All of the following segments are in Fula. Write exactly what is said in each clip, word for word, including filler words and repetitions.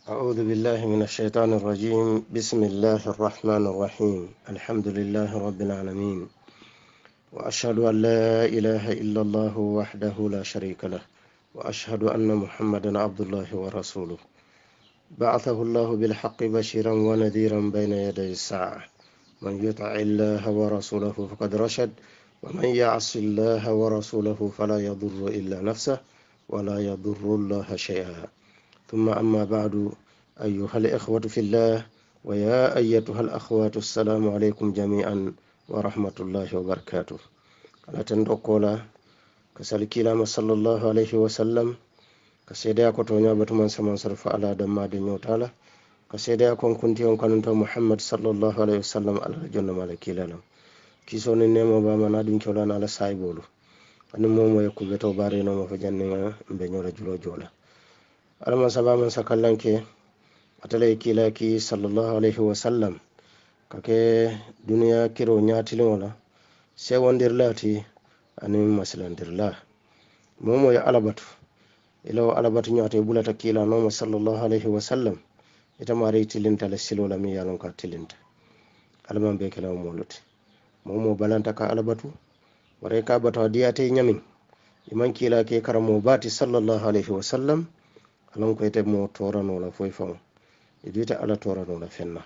أعوذ بالله من الشيطان الرجيم. بسم الله الرحمن الرحيم. الحمد لله رب العالمين، وأشهد أن لا إله إلا الله وحده لا شريك له، وأشهد أن محمدا عبد الله ورسوله، بعثه الله بالحق بشيرا ونذيرا بين يدي الساعة. من يطع الله ورسوله فقد رشد، ومن يعص الله ورسوله فلا يضر إلا نفسه ولا يضر الله شيئا. ثم أما بعد، أيها الإخوة في الله ويا أيتها الأخوات، السلام عليكم جميعا ورحمة الله وبركاته. على تندقولا كسالكيلا صلى الله عليه وسلم كسيديا كتونيا بتمان سمان صرف على دما دنيو تعالى كسيديا كون كنتيون كننتو محمد صلى الله عليه وسلم على جنة مالكيلا كيسون النمو باما نادين كولانا على سايبولو أنا مومو يكوبتو بارينو مفجننا مبنيو رجلو جولا alama sabaman sakallanke atale kila ki sallallahu alaihi wasallam kake duniya kiro nyatilin wala sai wandir lati anin maslandir la momo ya alabatu ilaw alabatu nyate bulata kila no sallallahu alaihi wasallam ita mari tilinta la silola mi yalon ka tilinta alman be kala moluti momo balanta ka alabatu ware ka bata diyate nyamin iman kila ke karamo bati sallallahu alaihi wasallam alon ko ite mo torano la foy fam idita ala torano la fenna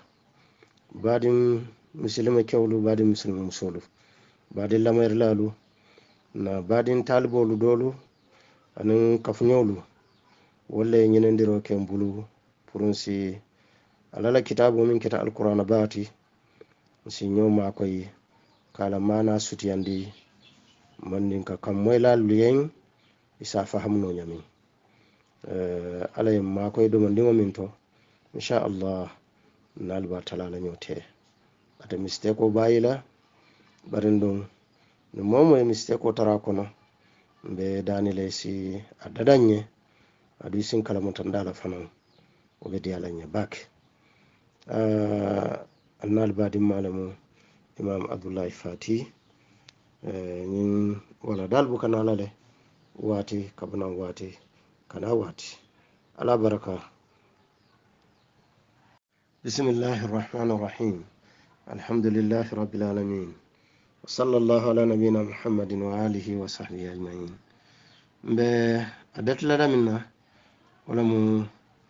badim muslima kewlu badim muslima musulu badim lamayr lalu na badim talibolu dolu anan kafnyolu walla ñenendiro ken bulu pour si alala kitabu min kita alqur'ana baati si ñoma koy kala mana sutiyandi mandin ka kam moy lalu yen isa fahamno ñami Uh, alay ma koy do mandingo minto insha Allah nalba talala nyote ata mistake ko bayila barindon no momo e mistake ko tara kono be dani lesi adadanye adu sin kala mon tan dala fanan o be dialanya bak uh, nalba dim malamu imam Abdullah Fati uh, nin wala dalbu kanala le wati kabna wati kanawati ala baraka. Bismillahir Rahmanir Rahim. Alhamdulillahi Rabbil Alamin. Wa sallallahu ala nabiyyina Muhammadin wa alihi wa sahbihi ajma'in. Mbe adatla minna wala mu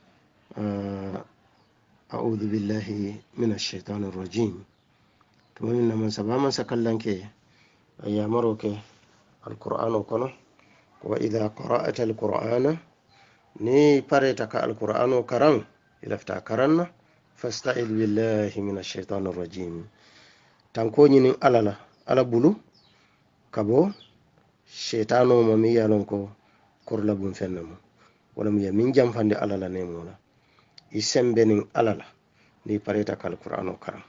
a'udhu billahi minash shaitanir rajim. Tumanna man sabama sakallanke ayamaroke alqur'ano kono wa idha qara'ata alqur'ana ni pareta ka alqur'ano karan ilafta karanna fasta'id billahi minash shaitanir rajim tanko nyinin alala ala bulu kabo shaitano mami yalon ko kurla bun fennamu wala mu yamin jamfande alala ne mola isembenin alala ni pareta ka alqur'ano karan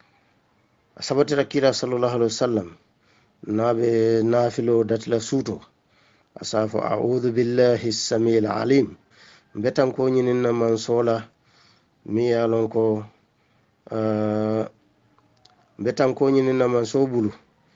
asabati rakira sallallahu alaihi wasallam nabe nafilo datla suto asafu a'udhu billahi as-sami'il alim betan ko nyinin na mansola mi yalon ko uh, betan ko nyinin na mansobulu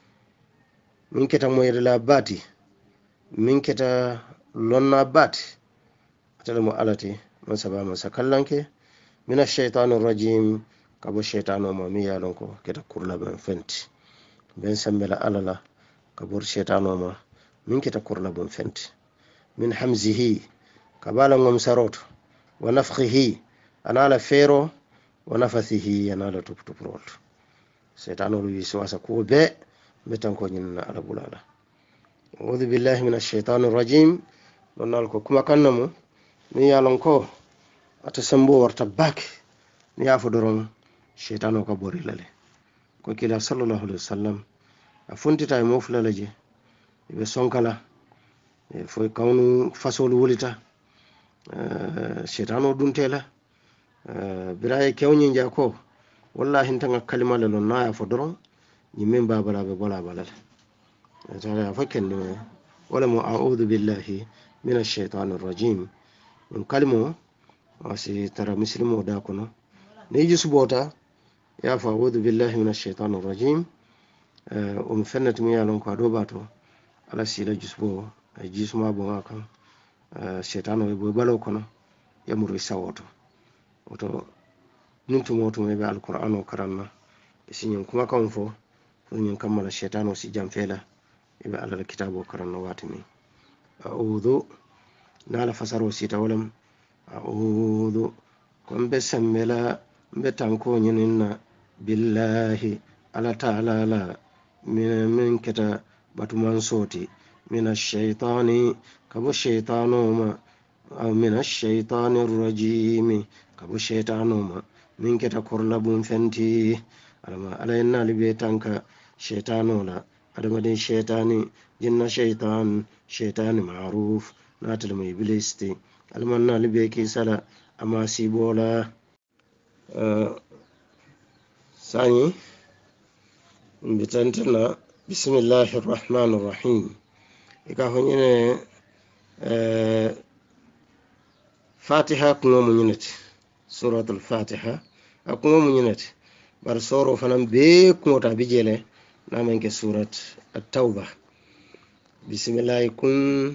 min keta moyre la bati min keta lonna bati atale mo alati man sabama sakallanke mina shaytanir rajim kabo shaytano ma mi yalon ko keta kurla ben fenti ben sambela alala kabur shaytano ma min kita kurla bon fenti min hamzihi kabala ngom saroto wa nafkhihi anala fero wa nafathihi anala tuptuprot setano wi swasa ko be betan ko nyin ala bulala. A'udhu billahi minash shaitanir rajim. Donal ko kuma kannamu mi yalon ko atasambo warta bak ni afu doron shaitano ka bori lale ko kila sallallahu alaihi wasallam afuntita mo fulalaje be sonkala e foy kawnu fasolu wulita uh, shetano duntela uh, biraye kewni jako wallahi tanga kalima le non na fo doron ni min babala be bola balal tara fakende wala mu a'udhu billahi minash shaitanir rajim in kalimo wasi tara muslimo da kono ne jisubota ya fa a'udhu billahi minash shaitanir rajim uh, um fennat mi yalon ko do bato ala sila jusbo jisuma bonga kan uh, shetano e bo balo kono yamuru sawoto oto nin tumo tumo be alquran o karanna isin kuma kan fo yin kammala shaytano si jamfela ibe alal kitabo karanna watimi a'udhu nala fasaro sita walam a'udhu kombe semmela be tanko nyininna billahi ala ta'ala la min min keta batuman soti min ash-shaytani kabo shaytano ma aw min ash-shaytanir rajim kabo shaytano ma min keta korlabun fenti alama alayna libe tanka shaytano la adamadin shaytani jinna shaytan shaytani ma'ruf natal mai bilisti almanna libe ki sala ama sibola uh, sani bitantana bismillahir rahmanir rahim ika honyene uh, fatiha kuma munyinati suratul fatiha akuma munyinati bar soro fanan be kuma ta bijele na manke surat at-tauba bismillah kun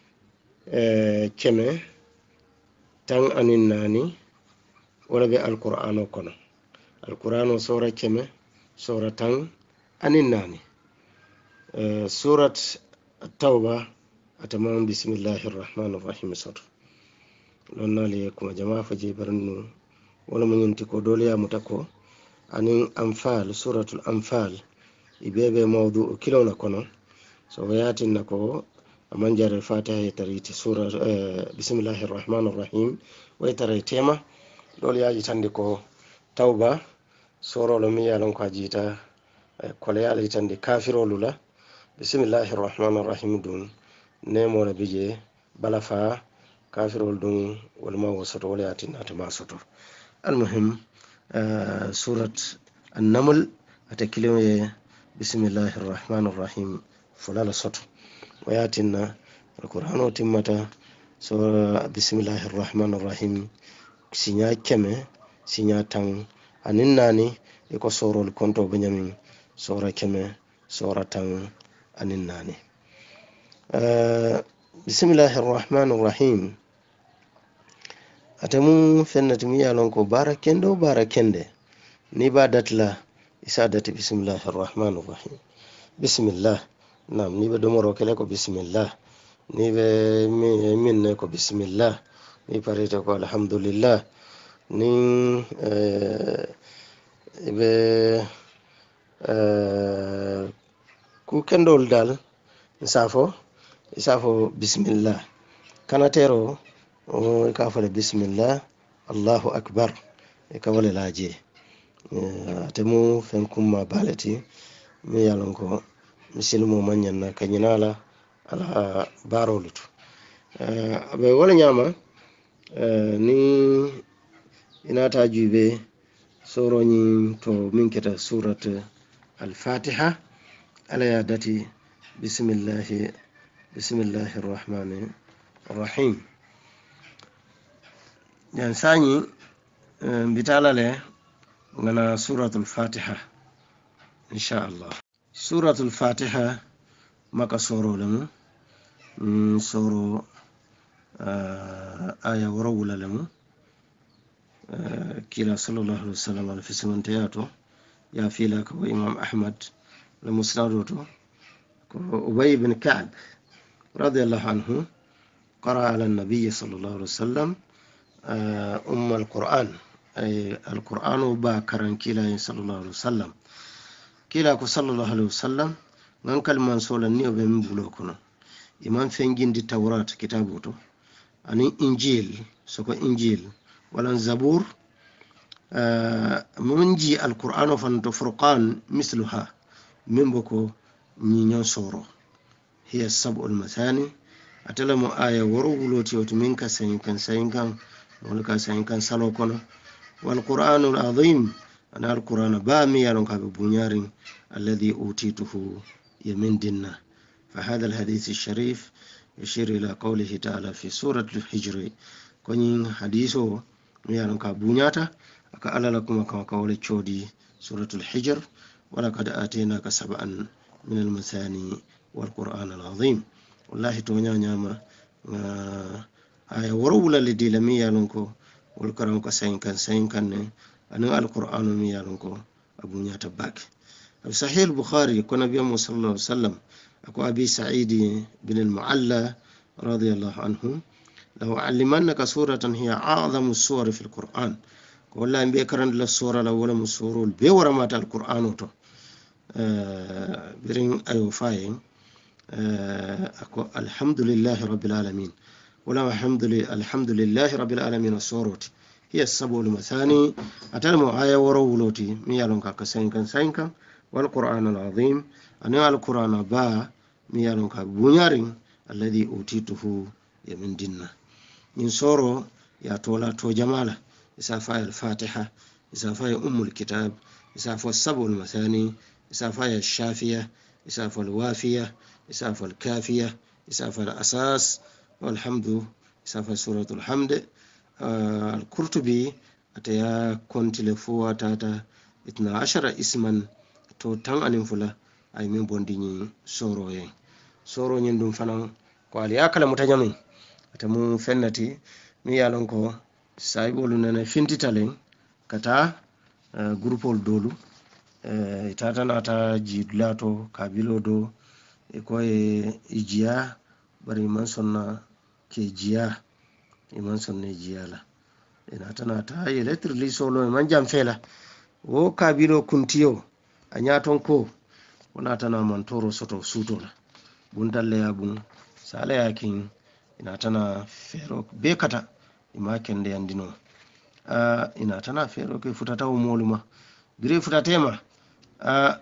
uh, keme tan anin nani wala be alqur'ano kono alqur'ano sura keme sura tan anin nani uh, surat at-tauba atamam bismillahir rahmanir rahim sura lonna le kuma jama'a faje barnu wala mun yanti ko dole ya mutako anin anfal suratul anfal ibebe mawdu kilo na kono so yatin nako aman jar fatiha tariti sura uh, bismillahir rahmanir rahim way taray tema dole ya jitande ko tauba soro lo mi yalon ko jita uh, ko le yala jitande kafirolu la bismillahir rahmanir rahim dun nemo la bije balafa kafirol dun wal ma wasato wala yatin atama soto almuhim uh, surat an-naml atakiliye bismillahir rahmanir rahim fulala soto wayatinna alqur'ano timmata so bismillahir rahmanir rahim sinya keme sinya tan anin nani e ko sorol konto benyamin sora keme sora tan anin nani uh, bismillahir rahmanir rahim atamu fennati mi yalon ko barakendo barakende ni ba datla isa dati bismillahir rahmanir rahim bismillah nam ni be domoro kele ko bismillah ni be min ne ko bismillah ni parete ko alhamdulillah ni eh, be eh, ku kendol dal safo safo bismillah kanatero o ka fale bismillah allahu akbar e ka wala laje atemu fen kumma balati mi yalon ko misilmo manyanna kanyinala ala barolutu uh, abe wala nyama uh, ni inata jube soro ni to min keta surat al-fatiha ala ya dati bismillah bismillahir rahmanir rahim yan sani uh, bitala le ngana suratul fatiha insha Allah suratul fatiha maka soro lemu mm, soro uh, aya warawula lemu uh, kila sallallahu alaihi wasallam ala fisimantayato ya fila ko imam ahmad la musnadoto ko ubay ibn ka'b radiyallahu anhu qara ala an-nabiy sallallahu alaihi wasallam uh, umm al-quran ay al-qur'anu ba karan kila sallallahu alaihi wasallam kila ko sallallahu alaihi wasallam ngan kalman solan ni be mbulo kono imam fengindi tawrat kitabu to ani injil soko injil wala zabur uh, munji alquran fan to furqan misluha min boko ni nyon soro hiya sab'ul mathani atalamu aya waruloti to minka sayin kan sayin kan molka sayin kan salo kono wal qur'anul azim ana alquran ba mi yalon ka be bunyarin alladhi utituhu يمن دنا فهذا الحديث الشريف يشير إلى قوله تعالى في سورة الحجر كونين حديثه ميالون كابونياتا أكألا لكم كما قول تشودي سورة الحجر ولقد آتيناك سبعا من المثاني والقرآن العظيم والله تونيا نياما آية ورولا لدي لميالونكو wol karam ko sayin kan sayin kan ne anin alqur'anu mi yalon ko abu nyata bak sahih al-bukhari ko nabi mu sallallahu alaihi wasallam ako abi sa'id bin al-mu'alla radiyallahu anhu law allimannaka suratan hiya a'zamu as-suwar fi al-qur'an ko wallahi be karan la sura la wala musurul be wara mata al-qur'anu to birin ayo fayin ako alhamdulillahi rabbil alamin ولا الحمد لله الحمد لله رب العالمين الصورت هي السبع المثاني أتلم آية ورولوتي ميالون كاك سينكن سينكن والقرآن العظيم أنا القرآن با ميالون كاك بنيارين الذي أوتيته يمن ديننا من صورو يا تولا تو جمالا إسافة الفاتحة إسافة أم الكتاب إسافة السبع المثاني إسافة الشافية إسافة الوافية إسافة الكافية إسافة الأساس والحمد إسافة سورة الحمد آه القرطبي أتيا كنت لفوا تاتا اثنا عشر اسما تو تان أنفلا أي من بونديني سورو ين سورو يندم فنان قال يا كلا متجمع أتمو فنتي ميالونكو سايبولو نانا فينتي تالين كتا آه غروبول دولو آه تاتا ناتا جيدلاتو كابيلو دو إكوي إجيا bari man sonna ke jiya iman sonne jiya la ina tana ta electric solo man jam fela wo kabilo kuntiyo anyaton ko wana tana man toro soto suto la bundalle ya bun sala yakin ina tana fero be kata ima kende yandino a ina tana fero ke futata o moluma bire futatema a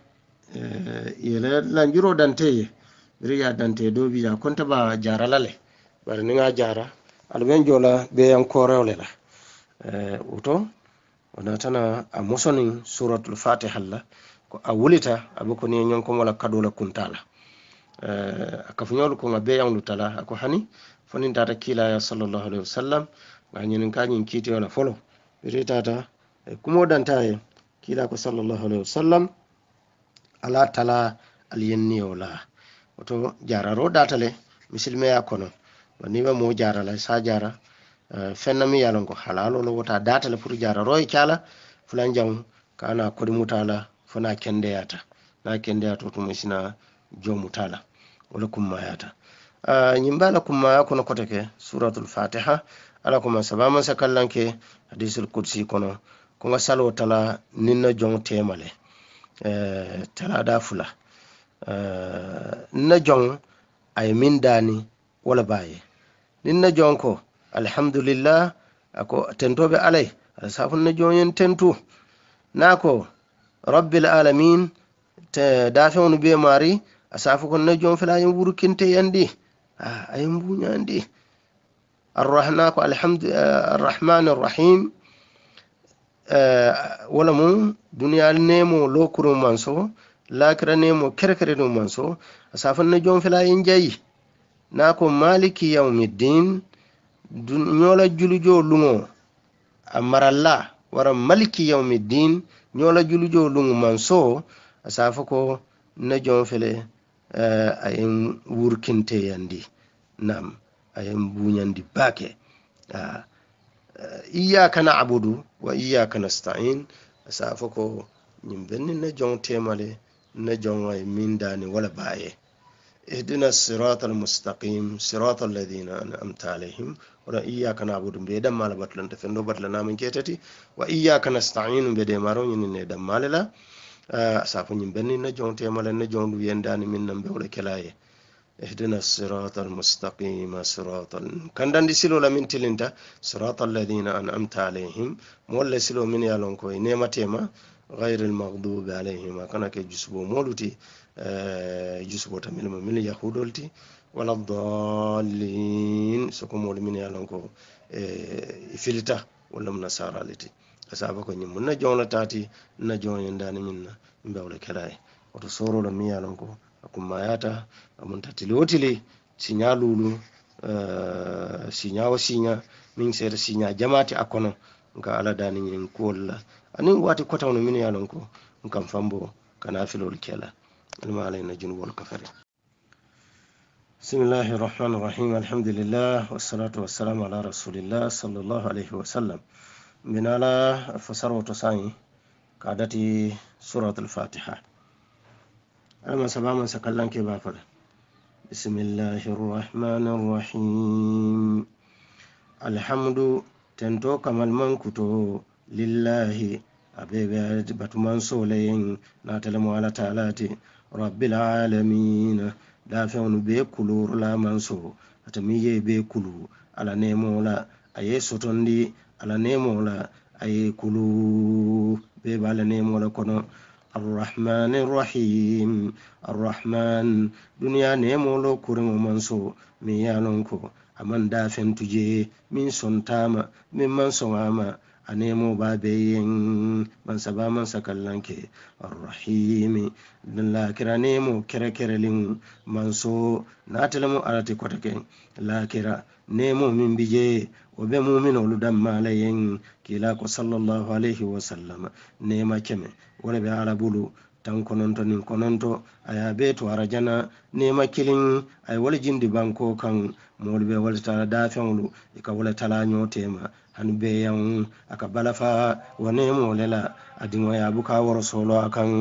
yele lanjiro dante biriya dante do biya konta ba jara lale bari ni nga jara alben jola be yan korewle la eh uto ona tana a musoni suratul fatiha la ko a wulita abako ni nyon ko wala kadola kuntala eh akafunyol ko ngabe yan lutala ako hani fonin tata kila ya sallallahu alaihi wasallam ganyin kanyin kiti wala folo biri tata kumo dantaye kila ko sallallahu alaihi wasallam ala tala aliyenni wala to jararo datale misilme ya kono wani ba mo jarala sa jara fenna mi yalon ko halalo lo wota datale pour jararo e kala fulan jam kana ko mutala fana kende yata na kende yato to musina jomutala wala kumma yata nyimbala kumma ya kono koteke suratul fatiha ala kuma sabama sakallanke hadisul qudsi kono ko ngasalo tala ninna jong temale eh tala da fula Uh, na jong ay min dani wala baye nin na jong ko alhamdulillah ako tentobe alay safun na jonyen tentu nako rabbil alamin te dafewnu be mari asafu kon na jong fela yim wurukinte yandi ah ay mbuñandi arrahna ko alhamdu uh, arrahmanir rahim uh, wala mu dunya nemo lokuru manso lakira nemo kerekere no manso asafan na jon fela yin jayi nako maliki yawmiddin nyola julujo lungo amaralla wara maliki yawmiddin nyola julujo lungo manso asafa ko na jon fele uh, ayin wurkinte yandi nam ayin bunyandi bake uh, uh, iyyaka na'budu wa iyyaka nasta'in asafa ko nyimbenni na jon temale نجوا من داني ولا بايه اهدنا الصراط المستقيم صراط الذين أنعمت عليهم ولا إياك نعبد بيدم مال بطلن تفندو بطلنا من كيتتي وإياك نستعين بيدم مارون ندم ماللا أسافو نبني نجون تيمال نجون وينداني من نمبه ولا كلايه اهدنا الصراط المستقيم صراط كندان دي سيلو لمن تلنتا صراط الذين أنعمت عليهم مولا سيلو من يالونكو نيمتيما غير المغضوب عليهم كان كجسبو مولتي جسبو تميل من يهودولتي ولا الضالين سكم مول من يالونكو فيلتا ولا من نصارالتي asabako nyim mun na jongla tati na jonyen dani minna mbawle kalaye oto soro la miyalonko akuma yata amun tatili otili signalulu uh, signawo signa min sere signa jamati akono nka ala dani nyin kolla ani wati kotawno min yalonko nkam fambo kana filol kela alma alayna junubol kafare بسم الله الرحمن الرحيم الحمد لله والصلاة والسلام على رسول الله صلى الله عليه وسلم. من على فسر وتصاني قادتي سورة الفاتحة. أما سبا من سكالان كبافر. بسم الله الرحمن الرحيم الحمد تنتو كمال من كتو لله أبيبات باتمان سولين ناتلم على تعالاتي رب العالمين dafeŋolu bee kuluru la manso ate miŋ ye bee kulu ala neemoo la a ye sotondi ala neemoo la a ye kulu bee be ala neemoo la kono arrahman arrahim arrahman duniya neemoo lo kuriŋo manso miŋ ye a loŋ ko a maŋ daafentu je miŋ sontaama miŋ maŋ soŋaama a neemoo baa bee yeŋ mansa baa mansa kallanke arrahimi lakira neemoo kere kereliŋ manso naatelemu alati kotake lakira neemoo miŋ bi je wo be muminolu dammaa la yeŋ kiila ko sallallahu alayhi wa sallam neema keme wo le be ala bulu tan kononto niŋ kononto a ye a bee to arajana neema kiliŋ a ye wo le jindi bankoo kaŋ moolu be wo le tala daafeŋolu i ka wo le talaa ñoo teema hani beyaŋ a ka balafa wo neemoo le la a diŋo ye a buka woro soolo a kaŋ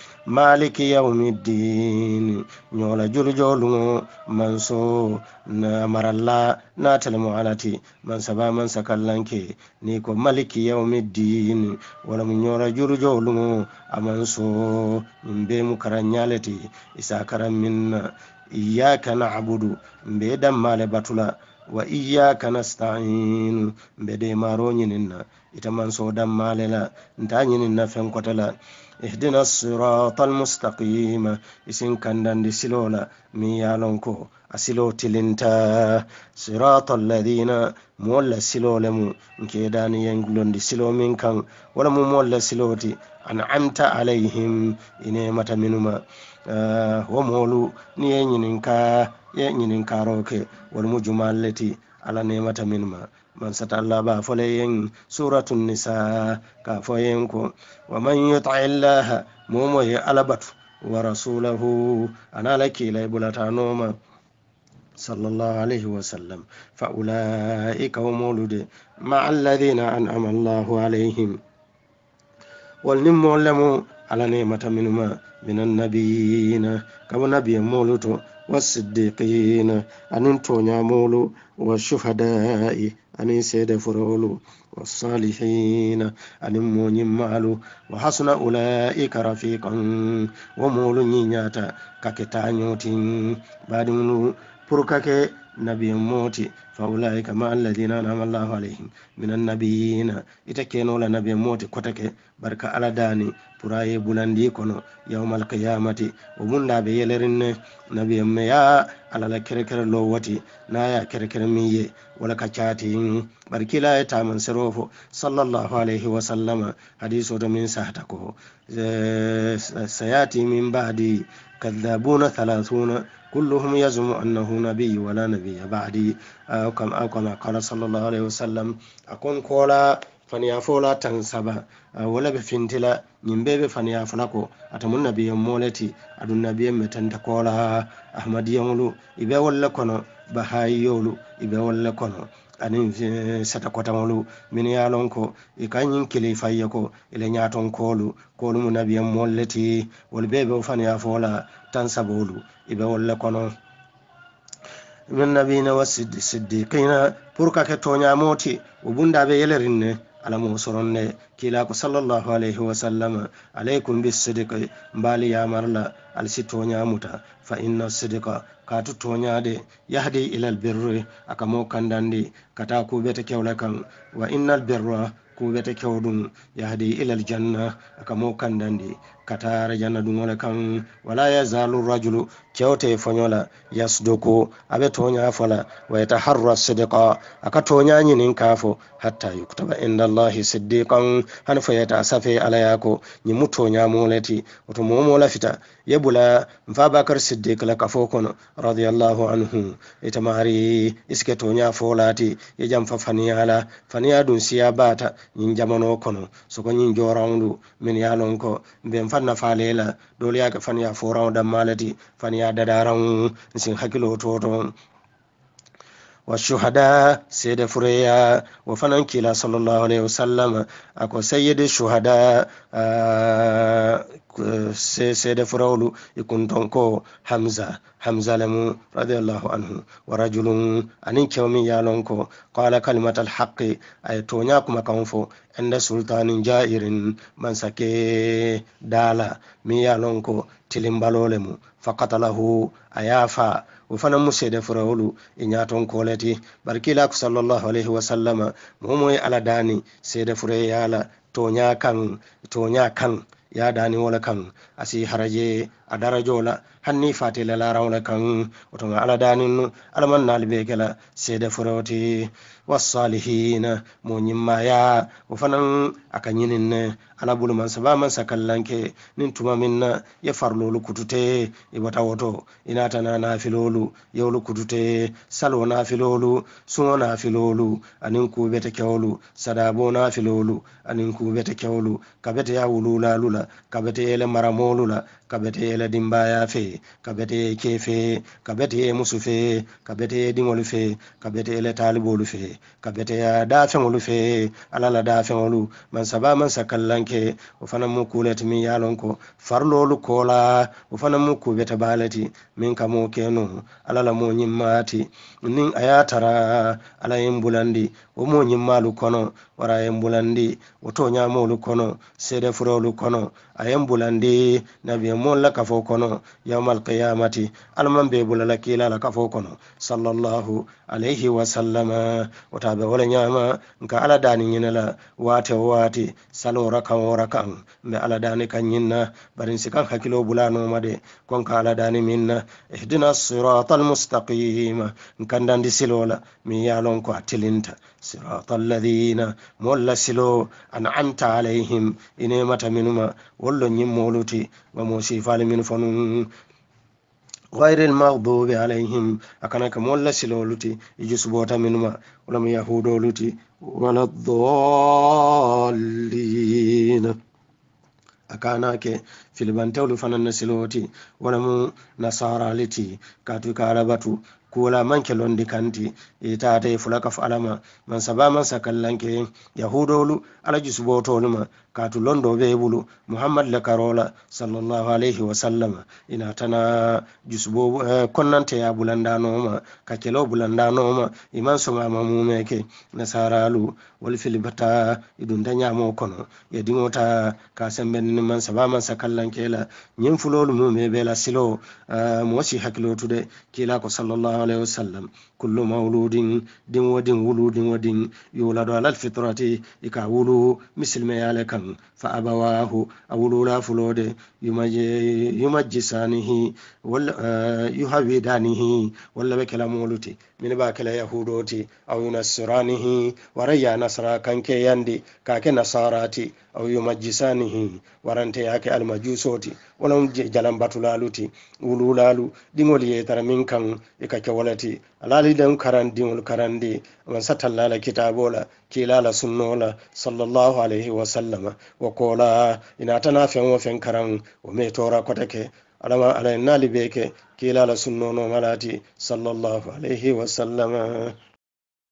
maliki yawmiddin ñoola julujooluŋo manso na maralla naatelemo alati mansaba mansa kallanke ni ko maliki yawmiddin wala mu ñoola julujooluŋo a manso ñiŋ bee mu karanñaaleti isa karan min na iyyaka na'budu mbe dammaale batula wa iyyaka nasta'in mbede maro ñininna ita man so dammaale la nta ñininna fen kota la ihdina siratal mustaqima isin kandandi silola mi yalon ko asilo tilinta siratal ladina molla silolemu nkedani yengulondi silo min kan wala mu molla siloti an'amta alayhim ine mata minuma uh, wo molu ni ye ñininka ye ñininkaroke wal mu jumalleti ala nemata minma man sata Allah ba fole yen suratun nisa ka fo yen ko wa man yut'i Allah momo ye alabatu wa rasulahu ana laki la bulata noma sallallahu alayhi wa sallam fa ulaika humulude ma alladhina an'ama Allahu alayhim wal nimmo lamu ala nemata minma minan nabiyina kama nabiy muluto والصديقين أن تونيامولو والشهداء أن سيد فرولو والصالحين أن مونيمالو وحسن أولئك رفيقا ومولو نينياتا كاكتانيوتين بعدمولو بركاكي نبي موتي فأولئك مع الذين أنعم الله عليهم من النبيين إتكينو لنبي موتي كتك بركة على داني براي بلندي كنو يوم القيامة ومن دابي يلرن نبي ميا على لكركر لووتي نايا كركر ميي ولا كاتي بركي لا يتامن سروفو صلى الله عليه وسلم حديث من ساعتكو سياتي من بعدي كذابون ثلاثون كلهم يزعم أنه نبي ولا نبي بعدي أو كما أو كما قال صلى الله عليه وسلم أكون كولا فنيا فولا تنسبا ولا بفنتلا نيمبي فنيا فلاكو أتمنى نبي مولتي أدون نبي متنت كولا أحمد يمولو إبا ولا كنا بهاي يولو إبا ولا كنا anin sata kotamolu min yalon ko e kanyin kilifa yako ile nyaton kolu kolu mu nabiyan molleti wal bebe fani afola tan sabolu ibe walla kono min nabina wasiddiqina purka ke tonya moti ubunda be yelerinne ala mo soronne kila ko sallallahu alayhi wa sallam alaykum bis-sidqi mbali ya marla al sitonya muta fa inna as-sidqa katu tonyade yahdi ila al-birri akamo kandandi kata ku bete kewla kan wa innal birra ku bete kewdum yahdi ila al-janna akamo kandandi kata rajana dum wala kan wala yazalu rajulu kewte fonyola yasduku abe tonya fola wa yataharra as-sidqa akatonya nyinin kafo hatta yuktaba inda allahi siddiqan han fayata safe alayako ni mutonya moleti oto momo lafita yebula mfabakar siddiq la kafo kono radiyallahu anhu itamari iske tonya folati ye jam fa faniyala faniya dun siya bata nyin jamano kono soko nyin jorandu min yalon ko ben fanna falela dole ya ka faniya foraw da malati faniya ya dadaran sin hakilo toto والشهداء سيد فريا وفنان كلا صلى الله عليه وسلم أكو سيد الشهداء سيد فرولو يكون تنكو حمزة حمزة لمو رضي الله عنه ورجل أنين كومي يالونكو قال كلمة الحق أي تونياكم كونفو عند سلطان جائر من سكي دالا ميالونكو تلمبالو لمو فقتله أيافا وفنا مسيد فرولو إنياتون كولتي بركيلاك صلى الله عليه وسلم موموي على داني سيد فريالا تونيا كان تونيا كان ya dani wala kan asi haraje a darajola hanni fatila la rawla kan wato ala danin alman nalbe kala seda furoti wasalihin mo nyimma ya wafanan akanyinin ne ala bulu man saba man sakallanke nin tuma minna ya farlolu kutute e wata woto inata na nafilolu yawlu kutute salo nafilolu suno nafilolu anin ku bete kewlu sadabo nafilolu anin ku bete kewlu kabete ya wulula lula kabete ele maramolula kabete ele dimbaya fe kabete kefe kabete musu fe kabete dingolu fe kabete ele talibolu fe kabete ya dafengolu fe alala dafengolu man saba man sakallanke ofana mu kuleti min yalonko farlolu kola ofana mu kubeta balati min kamo kenu alala mo nyimmati nin ayatara ala yimbulandi o mo nyimmalu kono wara yimbulandi o to nyamolu kono sede furolu kono ayembulandi nabi mon la kafo kono yawmal qiyamati alman be bulala kila la kafo kono sallallahu alayhi wa sallama wata be wala nyama nka ala dani nyinala wate wati salora kan wora kan be ala dani kan nyinna barin sikan hakilo bulano made kon ka ala dani minna ihdina siratal mustaqim nkan di silola mi yalon ko atilinta siratal ladina molla silo an'amta alayhim ine mata minuma wollo nyimmoluti wa mo sifal min fonun غير المغضوب عليهم أكنك مولا سلولتي يجسبوتا منما ولم يهودولتي ولا الضالين أكانك في البنتول فنن سلوتي ولم نصارى لتي كاتو كارباتو kula manke londi kanti itaate fulaka falama man saba man sakallanke yahudolu ala jusbotoluma katu londo bebulu muhammad la karola sallallahu alaihi wasallam ina tana jusbo eh, konnante ya bulandano ma kakelo bulandano ma iman soma mamumeke nasaralu wal filibata idun danya mo kono ya dingota ka semben man saba man sakallanke la nyim fulolu mu mebela silo uh, mo si hakilo tude kila ko sallallahu عليه وسلم كل مولود دين ودين ولود ودين يولد على الفطرة يكاولو مثل ما يالكم فأبواه أولو لا فلود يمجسانه ولا يهودانه ولا بكلا مولوتي من باكلا يهودوتي أو ينصرانه وريا نصرا كانك يندي كاك نصاراتي أو يمجسانه ورانتي ياك المجوسوتي ولم جلم بطلالوتي ولولالو دينولي يتر من كان يكاك ولتي alali dan karan dinul karandi man satallala kitabola kilala sunnola sallallahu alaihi wa sallama wa kola ina tana fen wa fen karan o me tora kotake alama alay nali beke kilala sunnono malati sallallahu alaihi wa sallama